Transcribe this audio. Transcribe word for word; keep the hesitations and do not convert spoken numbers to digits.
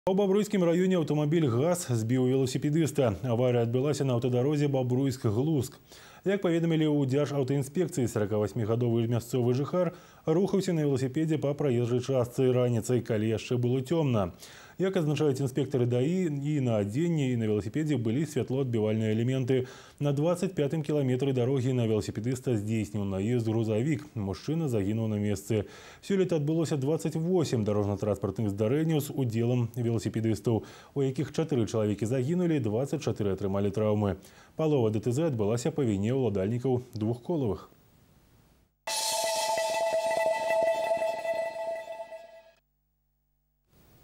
У Бобруйскім раёне аўтамабіль ГАЗ збіў велосипедиста. Авария адбылася на аўтадарозе Бобруйск-Глуск. Як паведамілі ў Дзяржаўтаінспекцыі, сорокавасьмігадовы мясцовы жыхар рухаўся на велосипеде па праезжай частцы раніцай, калі яшчэ было цёмна. Як адзначаюць інспектары ДАІ, і на адзенні, і на велосипеде былі святлоадбівальныя элементы. На двадцать пятым кіламетры дарогі на велосипедиста здзейсніў наезд грузавік. Мужчына загінуў на месцы. Сёлета адбылося двадцать восемь дарожна-транспартных здарэнняў з удзелам велосипедистаў, у якіх чатыры чалавекі загінулі, двадцать чатыры атрымалі траўмы. Палова ДТЗ адбылася па віне ўладальнікаў двухколавых.